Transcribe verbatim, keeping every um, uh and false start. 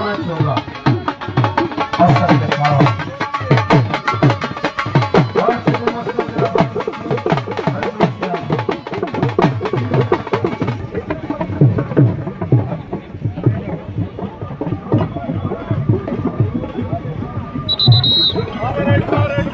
Match होगा मस्कन के खिलाफ। All right, all right.